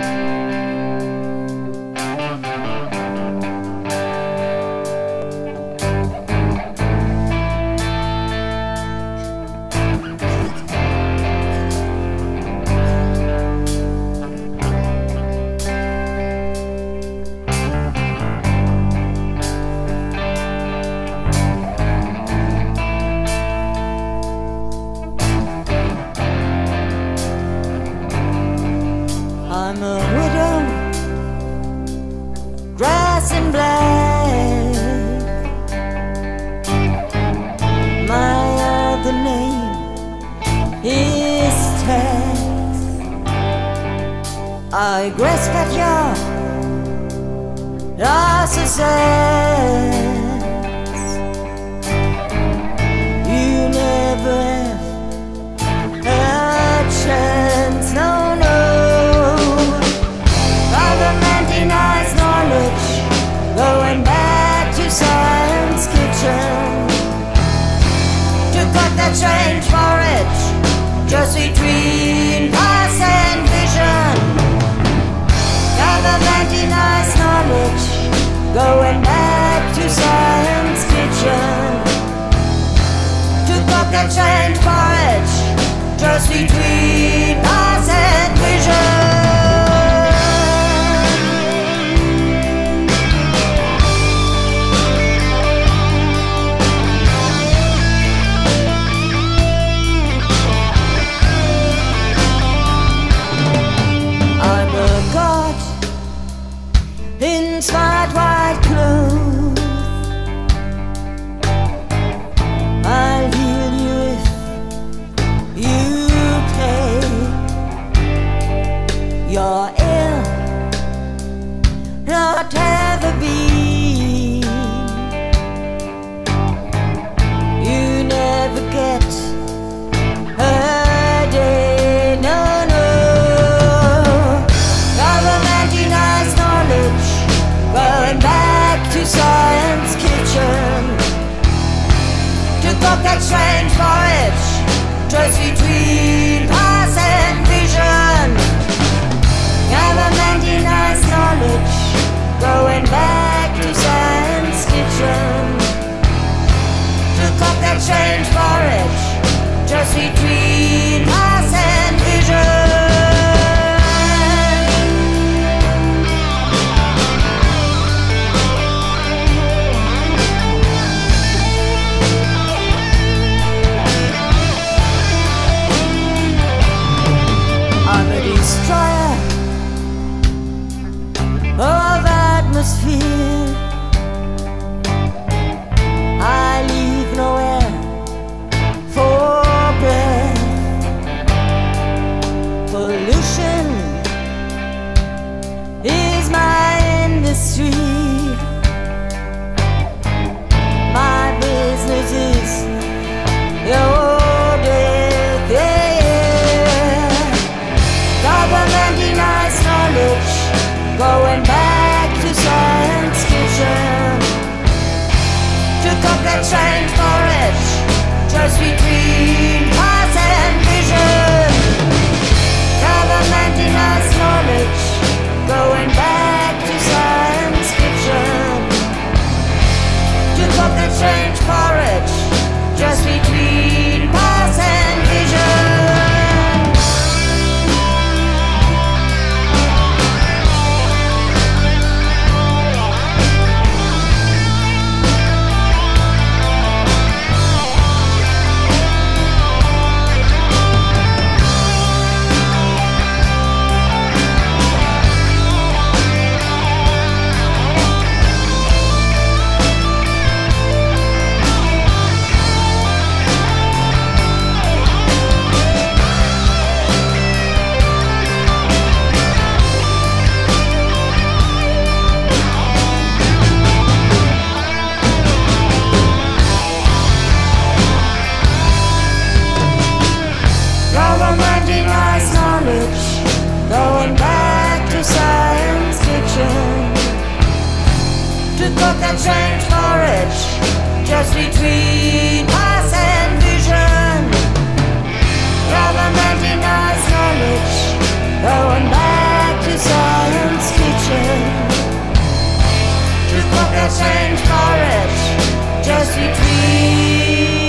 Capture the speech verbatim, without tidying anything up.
I grasp at your losses. You never have a chance, no, no. Government denies knowledge, going back to science kitchen. To cut the change for it, just between past and vision. Government denies knowledge, going back to science kitchen. To cut the change for it, just between past and vision. In smart white clothes, I'll heal you if you pay. You're ill, not ever been. You never get a day, no, no. Government denies knowledge, going back to science kitchen. To cut that strange forage, just between past and vision. Government denies knowledge, going back to science kitchen. To cut that strange forage, just between past and vision. I'm a destroyer of atmosphere. I leave nowhere for breath. Pollution is my industry. My business is your death, yeah, yeah. Government denies knowledge, going back to science kitchen. To cut that change forage, just between past and vision. Government denies knowledge, going back to science kitchen. To cut that change forage, just between past and vision. Government denies knowledge, going back to science kitchen. To cut that change forage, just between past and vision. Government denies knowledge, going back to science that strange porridge just between